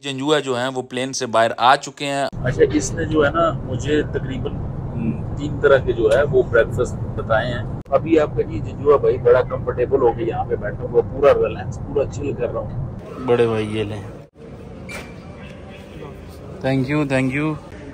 जंजुआ जो हैं वो प्लेन से बाहर आ चुके हैं। अच्छा, इसने जो है ना मुझे तकरीबन 3 तरह के जो है वो ब्रेकफास्ट बताए हैं। अभी आपका जी जंजुआ भाई बड़ा कंफर्टेबल हो गया, यहाँ पे बैठा हुआ पूरा रिलैक्स, पूरा चिल कर रहा हूँ। बड़े भाई ये लें, थैंक यू थैंक यू।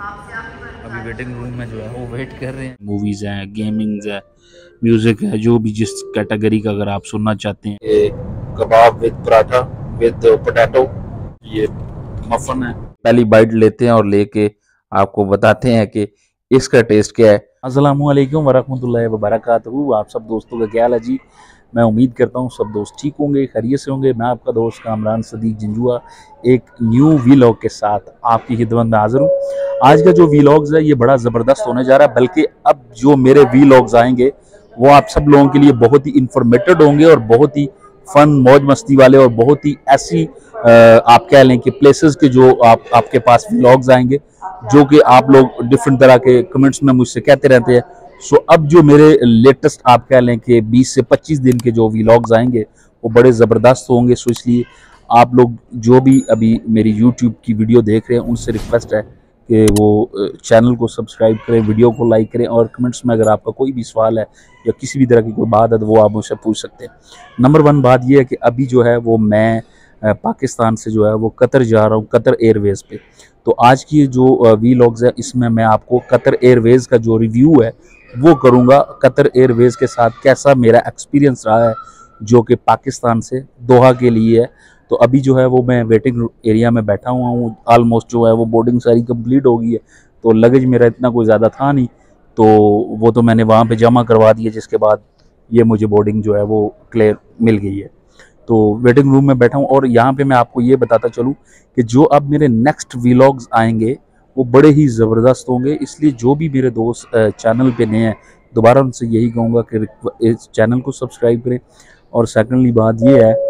अभी वेटिंग रूम में जो है वो वेट कर रहे हैं। मूवीज़ हैं, गेमिंग्स है, म्यूज़िक है, जो भी जिस कैटेगरी का अगर आप सुनना चाहते हैं। ये kebab with paratha with potato, ये मफन है। पहली बाइट लेते हैं और लेके आपको बताते हैं कि इसका टेस्ट क्या है। अस्सलामुअलैकुम वरहमतुल्लाहि वबरकातुहू। आप सब दोस्तों का क्या हाल है जी? मैं उम्मीद करता हूँ सब दोस्त ठीक होंगे, खैरियत से होंगे। मैं आपका दोस्त कामरान सदीक जंजुआ एक न्यू वीलॉग के साथ आपकी खिदमत में हाजिर हूँ। आज का जो वीलॉग्स है ये बड़ा ज़बरदस्त होने जा रहा है, बल्कि अब जो मेरे वीलॉग्स आएंगे वो आप सब लोगों के लिए बहुत ही इंफॉर्मेटिव होंगे और बहुत ही फन, मौज मस्ती वाले, और बहुत ही ऐसी आप कह लें कि प्लेसेस के जो आपके पास व्लॉग्स आएंगे जो कि आप लोग डिफरेंट तरह के कमेंट्स में मुझसे कहते रहते हैं। सो अब जो मेरे लेटेस्ट आप कह लें कि 20 से 25 दिन के जो व्लॉग्स आएंगे वो बड़े ज़बरदस्त होंगे। सो इसलिए आप लोग जो भी अभी मेरी यूट्यूब की वीडियो देख रहे हैं उनसे रिक्वेस्ट है कि वो चैनल को सब्सक्राइब करें, वीडियो को लाइक करें, और कमेंट्स में अगर आपका कोई भी सवाल है या किसी भी तरह की कोई बात है तो वो आप मुझसे पूछ सकते हैं। नंबर 1 बात ये है कि अभी जो है वो मैं पाकिस्तान से जो है वो कतर जा रहा हूँ, कतर एयरवेज़ पे। तो आज की जो वीलॉग्स है इसमें मैं आपको कतर एयरवेज़ का जो रिव्यू है वो करूँगा। कतर एयरवेज़ के साथ कैसा मेरा एक्सपीरियंस रहा है जो कि पाकिस्तान से दोहा के लिए है। तो अभी जो है वो मैं वेटिंग एरिया में बैठा हुआ हूँ। ऑलमोस्ट जो है वो बोर्डिंग सारी कंप्लीट हो गई है, तो लगेज मेरा इतना कोई ज़्यादा था नहीं, तो वो तो मैंने वहाँ पे जमा करवा दिया, जिसके बाद ये मुझे बोर्डिंग जो है वो क्लियर मिल गई है। तो वेटिंग रूम में बैठा हूँ, और यहाँ पे मैं आपको ये बताता चलूँ कि जो अब मेरे नेक्स्ट व्लॉग्स आएंगे वो बड़े ही ज़बरदस्त होंगे। इसलिए जो भी मेरे दोस्त चैनल पे नए हैं, दोबारा उनसे यही कहूँगा कि इस चैनल को सब्सक्राइब करें। और सेकेंडली बात ये है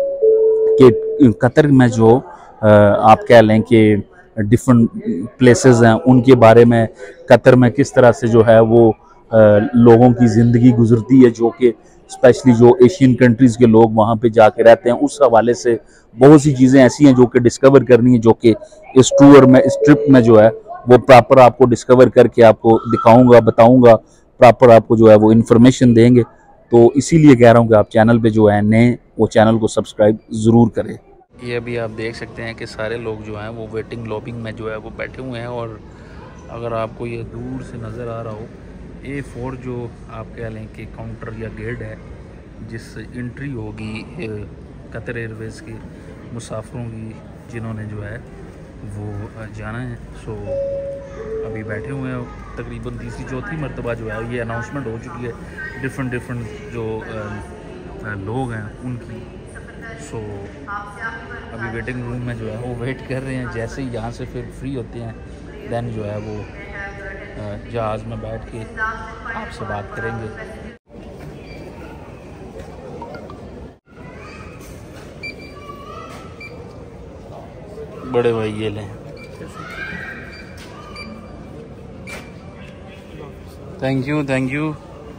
कि कतर में जो आप कह लें कि डिफरेंट प्लेसेस हैं उनके बारे में, कतर में किस तरह से जो है वो लोगों की ज़िंदगी गुजरती है, जो कि स्पेशली जो एशियन कंट्रीज़ के लोग वहाँ पे जाके रहते हैं, उस हवाले से बहुत सी चीज़ें ऐसी हैं जो कि डिस्कवर करनी है, जो कि इस टूर में, इस ट्रिप में जो है वो प्रॉपर आपको डिस्कवर करके आपको दिखाऊंगा, बताऊंगा, प्रॉपर आपको जो है वो इन्फॉर्मेशन देंगे। तो इसीलिए कह रहा हूँ कि आप चैनल पे जो है नए, वो चैनल को सब्सक्राइब ज़रूर करें। ये अभी आप देख सकते हैं कि सारे लोग जो हैं वो वेटिंग लॉबिंग में जो है वो बैठे हुए हैं, और अगर आपको ये दूर से नज़र आ रहा हो, A4 जो आप कह लें कि काउंटर या गेट है जिससे एंट्री होगी कतर एयरवेज़ के मुसाफिरों की, जिन्होंने जो है वो जाना है। सो अभी बैठे हुए हैं, तकरीबन तीसरी चौथी मरतबा जो है ये अनाउंसमेंट हो चुकी है डिफरेंट जो लोग हैं उनकी। सो अभी वेटिंग रूम में जो है वो वेट कर रहे हैं। जैसे ही यहाँ से फिर फ्री होते हैं देन जो है वो जहाज़ में बैठ के आपसे बात करेंगे। बड़े भाई ये लें, thank you thank you.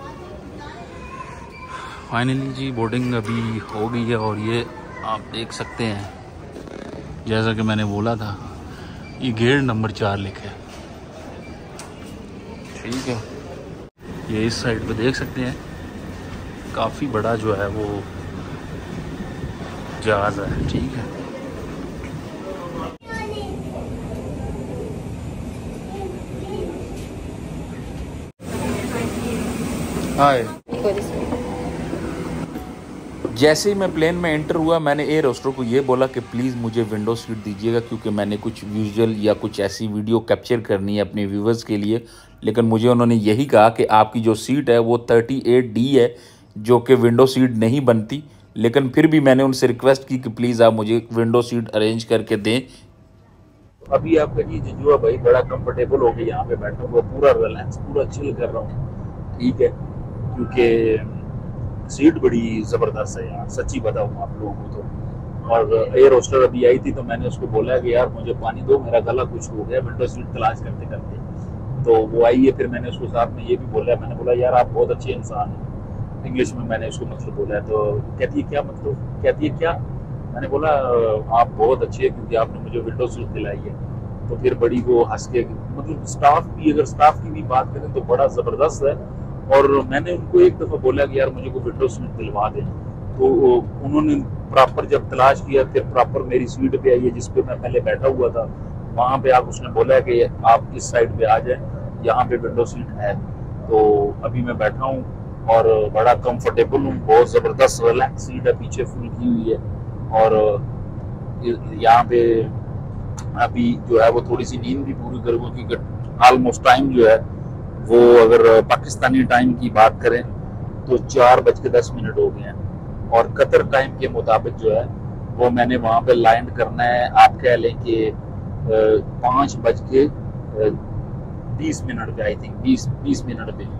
Finally जी बोर्डिंग अभी हो गई है, और ये आप देख सकते हैं जैसा कि मैंने बोला था, ये गेट नंबर 4 लिखा है, ठीक है। ये इस साइड पे देख सकते हैं काफ़ी बड़ा जो है वो जहाज़ है, ठीक है। हाय। जैसे ही मैं प्लेन में एंटर हुआ, मैंने एयर होस्टर को ये बोला कि प्लीज़ मुझे विंडो सीट दीजिएगा, क्योंकि मैंने कुछ विजुअल या कुछ ऐसी वीडियो कैप्चर करनी है अपने व्यूवर्स के लिए। लेकिन मुझे उन्होंने यही कहा कि आपकी जो सीट है वो 38D है, जो कि विंडो सीट नहीं बनती। लेकिन फिर भी मैंने उनसे रिक्वेस्ट की कि प्लीज़ आप मुझे विंडो सीट अरेंज करके दें। अभी आपका जी जंजुआ भाई बड़ा कंफर्टेबल हो गया, यहाँ पे बैठा हुआ पूरा रिलैक्स, पूरा चिल कर रहा हूँ, ठीक है। क्योंकि सीट बड़ी ज़बरदस्त है यार, सच्ची बताऊँ आप लोगों को तो। और एयर होस्टर अभी आई थी तो मैंने उसको बोला कि यार मुझे पानी दो, मेरा गला कुछ हो गया विंडो सीट तलाश करते करते। तो वो आई है, फिर मैंने उसको साथ में ये भी बोला, मैंने बोला यार आप बहुत अच्छे इंसान हैं, इंग्लिश में मैंने उसको मतलब बोला है। तो कहती है क्या मतलब, कहती है क्या, मैंने बोला आप बहुत अच्छे हैं क्योंकि आपने मुझे विंडो सीट दिलाई है। तो फिर बड़ी वो हंस के, मतलब स्टाफ भी, अगर स्टाफ की भी बात करें तो बड़ा ज़बरदस्त है। और मैंने उनको एक दफ़ा बोला कि यार मुझे को विंडो सीट दिलवा दें, तो उन्होंने प्रॉपर जब तलाश किया फिर प्रॉपर मेरी सीट पे आई है जिस पे मैं पहले बैठा हुआ था, वहाँ पे आप उसने बोला है कि आप इस साइड पे आ जाएं, यहाँ पे विंडो सीट है। तो अभी मैं बैठा हूँ और बड़ा कंफर्टेबल हूँ, बहुत ज़बरदस्त रिलैक्स सीट है, पीछे फुल की हुई है। और यहाँ पे अभी जो है वो थोड़ी सी नींद भी पूरी करूँगा क्योंकि ऑलमोस्ट टाइम जो है वो, अगर पाकिस्तानी टाइम की बात करें तो 4:10 हो गए हैं। और कतर टाइम के मुताबिक जो है वो मैंने वहाँ पे लैंड करना है, आप कह लें कि 5:20 पे, आई थिंक 20 मिनट पे,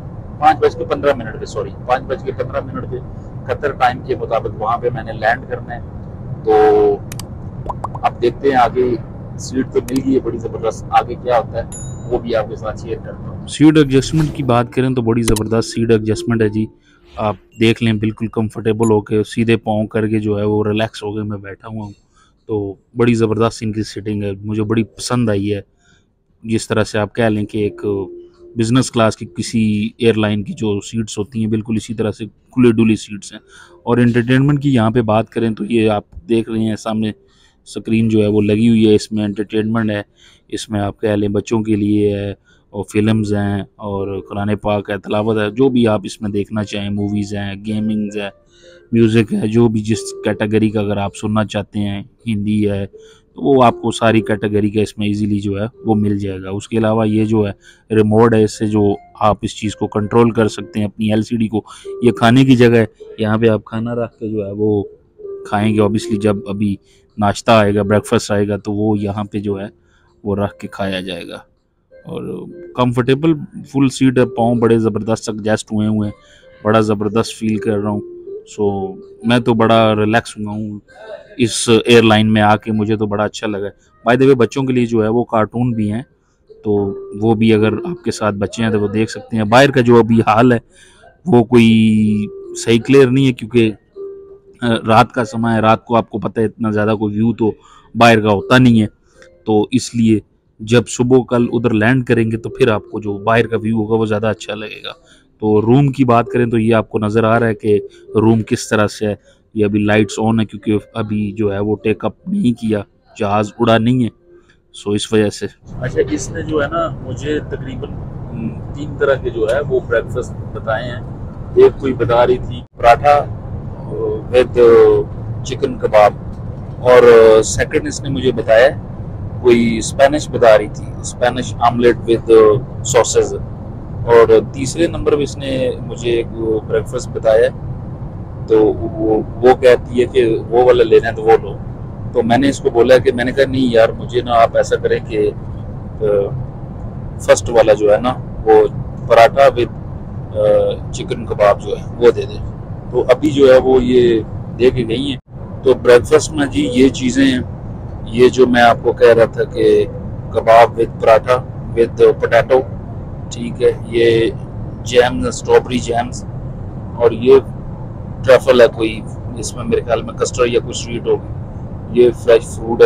5:15 पे, सॉरी 5:15 पे कतर टाइम के मुताबिक वहाँ पे मैंने लैंड करना है। तो अब देखते हैं आगे, सीट तो मिल गई है बड़ी ज़बरदस्त, आगे क्या होता है वो भी आपके साथ शेयर करता हूँ। सीट एडजस्टमेंट की बात करें तो बड़ी ज़बरदस्त सीट एडजस्टमेंट है जी। आप देख लें, बिल्कुल कंफर्टेबल होके सीधे पाँव करके जो है वो रिलैक्स हो गए मैं बैठा हुआ हूँ। तो बड़ी ज़बरदस्त इनकी सीटिंग है, मुझे बड़ी पसंद आई है। जिस तरह से आप कह लें कि एक बिज़नेस क्लास की किसी एयरलाइन की जो सीट्स होती हैं, बिल्कुल इसी तरह से खुली डुली सीट्स हैं। और एंटरटेनमेंट की यहाँ पे बात करें तो ये आप देख रहे हैं सामने स्क्रीन जो है वो लगी हुई है, इसमें एंटरटेनमेंट है। इसमें आप कह लें बच्चों के लिए है और फिल्म्स हैं और कुरान पाक है, तिलावत है, जो भी आप इसमें देखना चाहें, मूवीज़ हैं, गेमिंग्स है, म्यूज़िक है, जो भी जिस कैटेगरी का अगर आप सुनना चाहते हैं, हिंदी है, तो वो आपको सारी कैटेगरी का इसमें इजीली जो है वो मिल जाएगा। उसके अलावा ये जो है रिमोट है, इससे जो आप इस चीज़ को कंट्रोल कर सकते हैं अपनी एलसीडी को। ये खाने की जगह है, यहाँ पे आप खाना रख के जो है वो खाएंगे। ऑब्वियसली जब अभी नाश्ता आएगा, ब्रेकफास्ट आएगा, तो वो यहाँ पे जो है वो रख के खाया जाएगा। और कंफर्टेबल फुल सीट है, पाँव बड़े ज़बरदस्त एडजस्ट हुए हैं, बड़ा ज़बरदस्त फील कर रहा हूँ। सो मैं तो बड़ा रिलैक्स हुआ हूँ इस एयरलाइन में आके, मुझे तो बड़ा अच्छा लगा। बाय द वे बच्चों के लिए जो है वो कार्टून भी हैं, तो वो भी अगर आपके साथ बच्चे हैं तो वो देख सकते हैं। बाहर का जो अभी हाल है वो कोई सही क्लियर नहीं है क्योंकि रात का समय है, रात को आपको पता है इतना ज़्यादा कोई व्यू तो बाहर का होता नहीं है। तो इसलिए जब सुबह कल उधर लैंड करेंगे तो फिर आपको जो बाहर का व्यू होगा वो ज़्यादा अच्छा लगेगा। तो रूम की बात करें तो ये आपको नज़र आ रहा है कि रूम किस तरह से है। ये अभी लाइट्स ऑन है क्योंकि अभी जो है वो टेकअप नहीं किया, जहाज़ उड़ा नहीं है, सो इस वजह से। अच्छा, इसने जो है ना मुझे तकरीबन 3 तरह के जो है वो ब्रेकफास्ट बताए हैं। एक कोई बता रही थी पराठा विद चिकन कबाब, और सेकंड इसने मुझे बताया कोई स्पेनिश बता रही थी, स्पेनिश आमलेट विद सॉसेज। और तीसरे नंबर पे इसने मुझे एक ब्रेकफास्ट बताया, तो वो कहती है कि वो वाला लेना है तो वो लो। तो मैंने इसको बोला कि, मैंने कहा नहीं यार, मुझे ना आप ऐसा करें कि फर्स्ट वाला जो है ना वो पराठा विद चिकन कबाब जो है वो दे दे। तो अभी जो है वो ये दे के गई हैं। तो ब्रेकफास्ट में जी ये चीज़ें हैं, ये जो मैं आपको कह रहा था कि kebab with paratha with potato, ठीक है, ये जैम, स्ट्रॉबेरी जैम्स, और ये ट्रफल है कोई, इसमें मेरे ख्याल में कस्टर्ड या कुछ स्वीट होगी, ये फ्रेश फ्रूट है,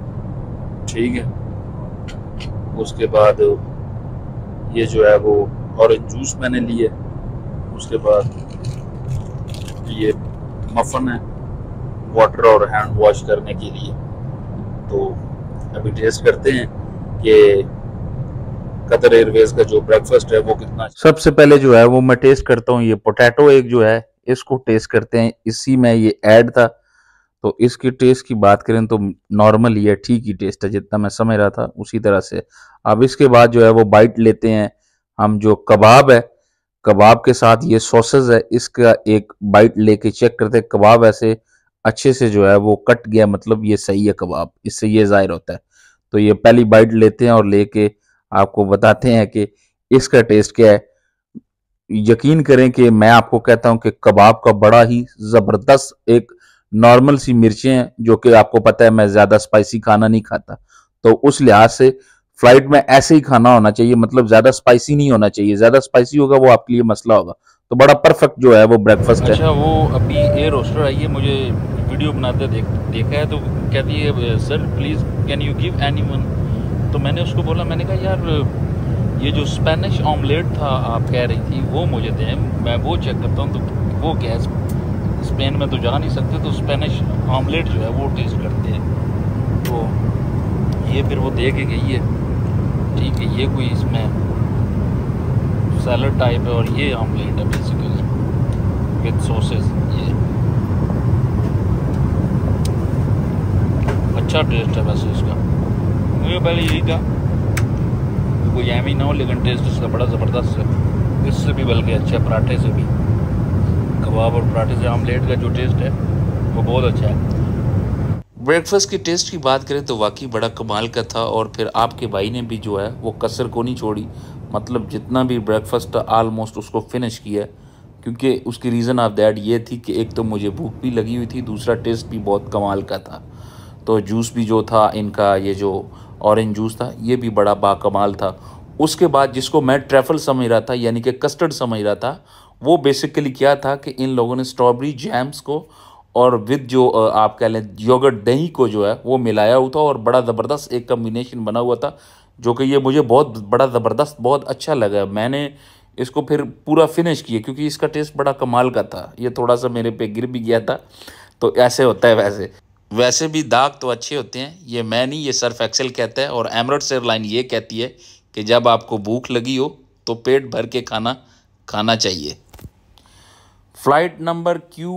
ठीक है। उसके बाद ये जो है वो ऑरेंज जूस मैंने लिए। उसके बाद ये मफन है वाटर और हैंड वॉश करने के लिए। तो अभी टेस्ट करते हैं कि कतर एयरवेज का जो ब्रेकफास्ट है वो कितना। सबसे पहले जो है वो मैं टेस्ट करता हूँ ये पोटैटो एक जो है, इसको टेस्ट करते हैं। इसी में ये ऐड था, तो इसकी टेस्ट की बात करें तो नॉर्मल ही है, ठीक ही टेस्ट है, जितना मैं समझ रहा था उसी तरह से। अब इसके बाद जो है वो बाइट लेते हैं हम। जो कबाब है, कबाब के साथ ये सॉसेज है, इसका एक बाइट लेके चेक करते हैं। कबाब ऐसे अच्छे से जो है वो कट गया, मतलब ये सही है कबाब, इससे ये जाहिर होता है। तो ये पहली बाइट लेते हैं और लेके आपको बताते हैं कि इसका टेस्ट क्या है। यकीन करें कि मैं आपको कहता हूं कि कबाब का बड़ा ही जबरदस्त, एक नॉर्मल सी मिर्चें हैं, जो कि आपको पता है मैं ज्यादा स्पाइसी खाना नहीं खाता, तो उस लिहाज से फ्लाइट में ऐसे ही खाना होना चाहिए, मतलब ज्यादा स्पाइसी नहीं होना चाहिए। ज्यादा स्पाइसी होगा वो आपके लिए मसला होगा। तो बड़ा परफेक्ट जो है वो ब्रेकफास्ट है। अच्छा, वो अभी एयर होस्टर आई है, मुझे वीडियो बनाते देखा है, तो कहती है sir please can you give anyone. तो मैंने उसको बोला, मैंने कहा यार ये जो स्पेनिश ऑमलेट था आप कह रही थी वो मुझे दें, मैं वो चेक करता हूँ। तो वो क्या है, स्पेन में तो जा नहीं सकते, तो स्पेनिश ऑमलेट जो है वो टेस्ट करते हैं। तो ये फिर वो दे के गई है, ठीक है। ये कोई इसमें सैलड टाइप है और ये ऑमलेट है बेसिकली विद सॉसेस। ये अच्छा टेस्ट है वैसे इसका, मुझे पहले यही था कोई एम ही ना हो, लेकिन टेस्ट इसका बड़ा ज़बरदस्त है, इससे भी बल्कि अच्छा है, पराठे से भी, कबाब और पराठे से ऑमलेट का जो टेस्ट है वो बहुत अच्छा है। ब्रेकफास्ट के टेस्ट की बात करें तो वाकई बड़ा कमाल का था। और फिर आपके भाई ने भी जो है वो कसर को नहीं छोड़ी, मतलब जितना भी ब्रेकफास्ट था आलमोस्ट उसको फिनिश किया, क्योंकि उसकी रीज़न ऑफ दैट ये थी कि एक तो मुझे भूख भी लगी हुई थी, दूसरा टेस्ट भी बहुत कमाल का था। तो जूस भी जो था इनका, ये जो ऑरेंज जूस था, ये भी बड़ा बाकमाल था। उसके बाद जिसको मैं ट्रैफल समझ रहा था, यानी कि कस्टर्ड समझ रहा था, वो बेसिकली क्या था कि इन लोगों ने स्ट्रॉबेरी जैम्स को और विद जो आप कह लें योगर्ट दही को जो है वो मिलाया हुआ था, और बड़ा ज़बरदस्त एक कम्बिनेशन बना हुआ था, जो कि ये मुझे बहुत बड़ा ज़बरदस्त बहुत अच्छा लगा। मैंने इसको फिर पूरा फिनिश किया क्योंकि इसका टेस्ट बड़ा कमाल का था। ये थोड़ा सा मेरे पे गिर भी गया था, तो ऐसे होता है। वैसे भी दाग तो अच्छे होते हैं, ये मैं नहीं, ये सर्फ एक्सेल कहता है। और एमिरेट्स एयरलाइन ये कहती है कि जब आपको भूख लगी हो तो पेट भर के खाना खाना चाहिए। फ़्लाइट नंबर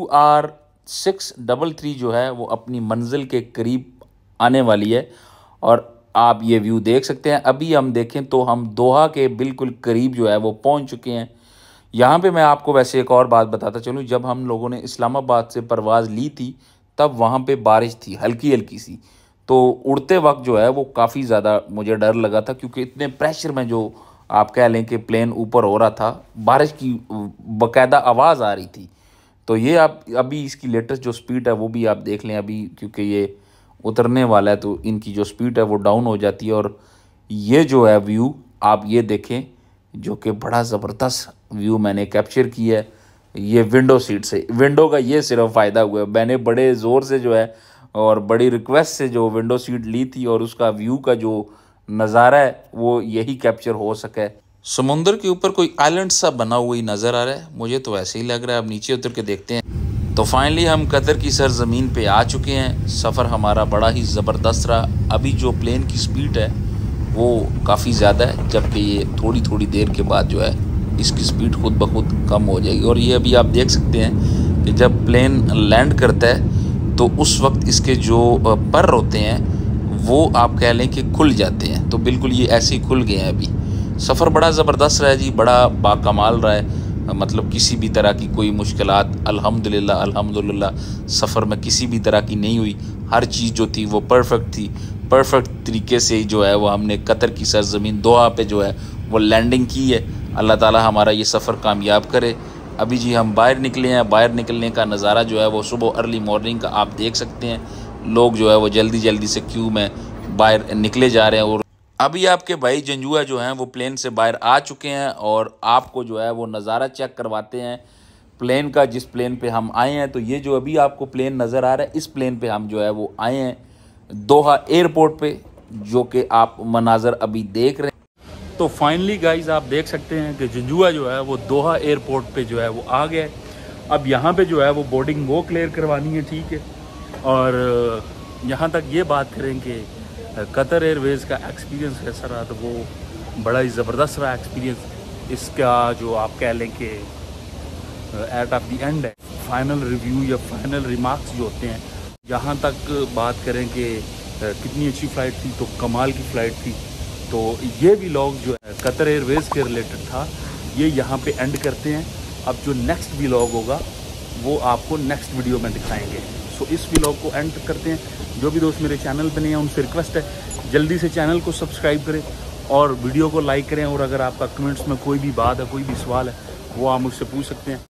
QR633 जो है वो अपनी मंजिल के करीब आने वाली है, और आप ये व्यू देख सकते हैं। अभी हम देखें तो हम दोहा के बिल्कुल करीब जो है वो पहुंच चुके हैं। यहाँ पे मैं आपको वैसे एक और बात बताता चलूँ, जब हम लोगों ने इस्लामाबाद से परवाज़ ली थी तब वहाँ पे बारिश थी हल्की हल्की सी, तो उड़ते वक्त जो है वो काफ़ी ज़्यादा मुझे डर लगा था, क्योंकि इतने प्रेशर में जो आप कह लें कि प्लेन ऊपर हो रहा था, बारिश की बाकायदा आवाज़ आ रही थी। तो ये आप अभी इसकी लेटेस्ट जो स्पीड है वो भी आप देख लें अभी, क्योंकि ये उतरने वाला है तो इनकी जो स्पीड है वो डाउन हो जाती है। और ये जो है व्यू आप ये देखें, जो कि बड़ा ज़बरदस्त व्यू मैंने कैप्चर किया है ये विंडो सीट से। विंडो का ये सिर्फ फ़ायदा हुआ है, मैंने बड़े ज़ोर से जो है और बड़ी रिक्वेस्ट से जो विंडो सीट ली थी, और उसका व्यू का जो नज़ारा है वो यही कैप्चर हो सके। समुंदर के ऊपर कोई आइलैंड सा बना हुआ ही नज़र आ रहा है, मुझे तो ऐसे ही लग रहा है। अब नीचे उतर के देखते हैं। तो फाइनली हम कतर की सरजमीन पे आ चुके हैं। सफ़र हमारा बड़ा ही ज़बरदस्त रहा। अभी जो प्लेन की स्पीड है वो काफ़ी ज़्यादा है, जबकि ये थोड़ी थोड़ी देर के बाद जो है इसकी स्पीड खुद ब खुद कम हो जाएगी। और ये अभी आप देख सकते हैं कि जब प्लेन लैंड करता है तो उस वक्त इसके जो पर होते हैं वो आप कह लें कि खुल जाते हैं, तो बिल्कुल ये ऐसे ही खुल गए हैं। अभी सफ़र बड़ा ज़बरदस्त रहा है जी, बड़ा बाकमाल रहा है, मतलब किसी भी तरह की कोई मुश्किलात अल्हम्दुलिल्लाह अल्हम्दुलिल्लाह सफ़र में किसी भी तरह की नहीं हुई। हर चीज़ जो थी वो परफेक्ट थी। परफेक्ट तरीके से जो है वो हमने कतर की सरजमीन दोहा पे जो है वो लैंडिंग की है। अल्लाह ताला हमारा ये सफ़र कामयाब करे। अभी जी हम बाहर निकले हैं। बाहर निकलने का नज़ारा जो है वो सुबह अर्ली मॉर्निंग का आप देख सकते हैं। लोग जो है वो जल्दी जल्दी से क्यू में बाहर निकले जा रहे हैं। और अभी आपके भाई जंजुआ जो हैं वो प्लेन से बाहर आ चुके हैं, और आपको जो है वो नज़ारा चेक करवाते हैं प्लेन का, जिस प्लेन पे हम आए हैं। तो ये जो अभी आपको प्लेन नज़र आ रहा है, इस प्लेन पे हम जो है वो आए हैं दोहा एयरपोर्ट पे, जो कि आप मनाजर अभी देख रहे हैं। तो फाइनली गाइज आप देख सकते हैं कि जंजुआ जो है वो दोहा एयरपोर्ट पे जो है वो आ गया है। अब यहाँ पे जो है वो बोर्डिंग वो क्लियर करवानी है, ठीक है। और यहाँ तक ये बात करें कि कतर एयरवेज़ का एक्सपीरियंस कैसा रहा, तो वो बड़ा ही ज़बरदस्त रहा एक्सपीरियंस। इसका जो आप कह लें कि एट ऑफ द एंड है फाइनल रिव्यू या फाइनल रिमार्क्स जो होते हैं, यहाँ तक बात करें कि कितनी अच्छी फ़्लाइट थी, तो कमाल की फ़्लाइट थी। तो ये व्लॉग जो है कतर एयरवेज़ के रिलेटेड था, ये यहाँ पे एंड करते हैं। अब जो नेक्स्ट व्लॉग होगा वो आपको नेक्स्ट वीडियो में दिखाएंगे। सो इस व्लॉग को एंड करते हैं। जो भी दोस्त मेरे चैनल पे नहीं है उनसे रिक्वेस्ट है जल्दी से चैनल को सब्सक्राइब करें और वीडियो को लाइक करें। और अगर आपका कमेंट्स में कोई भी बात है, कोई भी सवाल है, वो आप मुझसे पूछ सकते हैं।